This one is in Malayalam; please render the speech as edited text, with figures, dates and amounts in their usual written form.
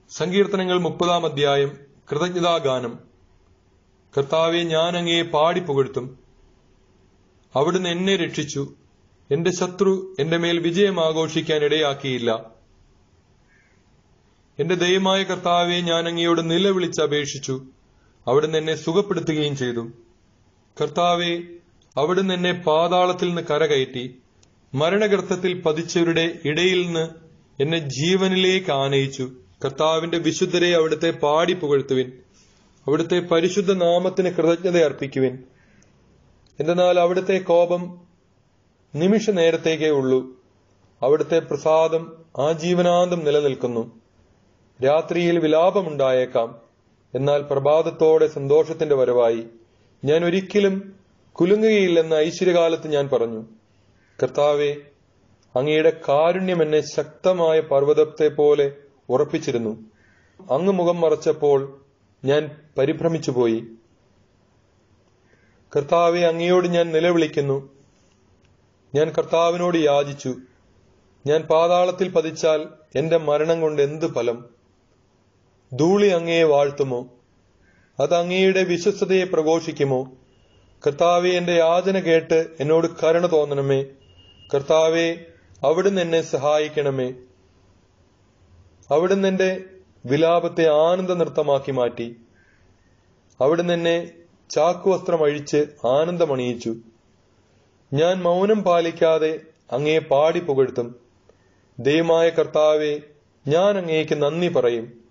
സങ്കീർത്തനങ്ങൾ 30-ാം അധ്യായം. കൃതജ്ഞതാഗാനം. കർത്താവെ, ഞാൻ അങ്ങയെ പാടി പുകഴ്ത്തും. അവിടുന്ന് എന്നെ രക്ഷിച്ചു. എന്റെ ശത്രു എന്റെ മേൽ വിജയം ആഘോഷിക്കാൻ ഇടയാക്കിയില്ല. എന്റെ ദൈവമായ കർത്താവെ, ഞാൻ അങ്ങയോട് നിലവിളിച്ച് അപേക്ഷിച്ചു. അവിടുന്ന് എന്നെ സുഖപ്പെടുത്തുകയും ചെയ്തു. കർത്താവെ, അവിടുന്ന് എന്നെ പാതാളത്തിൽ നിന്ന് കരകയറ്റി. മരണഗർത്തത്തിൽ പതിച്ചവരുടെ ഇടയിൽ നിന്ന് എന്നെ ജീവനിലേക്ക് ആനയിച്ചു. കർത്താവിന്റെ വിശുദ്ധരെ അവിടുത്തെ പാടി പുകഴ്ത്തുവിൻ. അവിടുത്തെ പരിശുദ്ധ നാമത്തിന് കൃതജ്ഞത അർപ്പിക്കുവിൻ. എന്തെന്നാൽ അവിടുത്തെ കോപം നിമിഷ നേരത്തേക്കേ ഉള്ളൂ. അവിടുത്തെ പ്രസാദം ആജീവനാന്തം നിലനിൽക്കുന്നു. രാത്രിയിൽ വിലാപമുണ്ടായേക്കാം, എന്നാൽ പ്രഭാതത്തോടെ സന്തോഷത്തിന്റെ വരവായി. ഞാൻ ഒരിക്കലും കുലുങ്ങുകയില്ലെന്ന് ഐശ്വര്യകാലത്ത് ഞാൻ പറഞ്ഞു. കർത്താവെ, അങ്ങയുടെ കാരുണ്യം എന്നെ ശക്തമായ പർവ്വതത്തെ പോലെ ഉറപ്പിച്ചിരുന്നു. അങ്ങ് മുഖം മറച്ചപ്പോൾ ഞാൻ പരിഭ്രമിച്ചുപോയി. കർത്താവെ, അങ്ങയോട് ഞാൻ നിലവിളിക്കുന്നു. ഞാൻ കർത്താവിനോട് യാചിച്ചു. ഞാൻ പാതാളത്തിൽ പതിച്ചാൽ എന്റെ മരണം കൊണ്ട് എന്ത് ഫലം? ധൂളി അങ്ങയെ വാഴ്ത്തുമോ? അത് അങ്ങയുടെ വിശ്വസ്തതയെ പ്രഘോഷിക്കുമോ? കർത്താവെ, എന്റെ യാചന കേട്ട് എന്നോട് കരുണ തോന്നണമേ. കർത്താവെ, അവിടുന്ന് എന്നെ സഹായിക്കണമേ. അവിടുന്ന് എന്റെ വിലാപത്തെ ആനന്ദ നൃത്തമാക്കി മാറ്റി. അവിടുന്ന് എന്നെ ചാക്കുവസ്ത്രം അഴിച്ച് ആനന്ദമണിയിച്ചു. ഞാൻ മൗനം പാലിക്കാതെ അങ്ങയെ പാടി പുകഴ്ത്തും. ദൈവമായ കർത്താവെ, ഞാൻ അങ്ങേക്ക് നന്ദി പറയും.